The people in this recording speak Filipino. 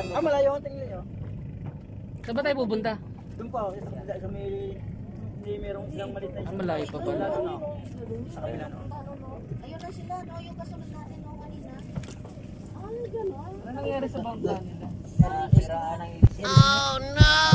Malayo ang tingin nyo. Saan ba tayo pupunta? Doon pa, sa may... Hindi merong isang malit na Malayo pa pala. Sa kanila no. Ayun na sila, no? Yung kasunod natin no kanina. Ay, gano'n. Ano nangyari sa bangka nila? Siraan ng ilis. Oh no!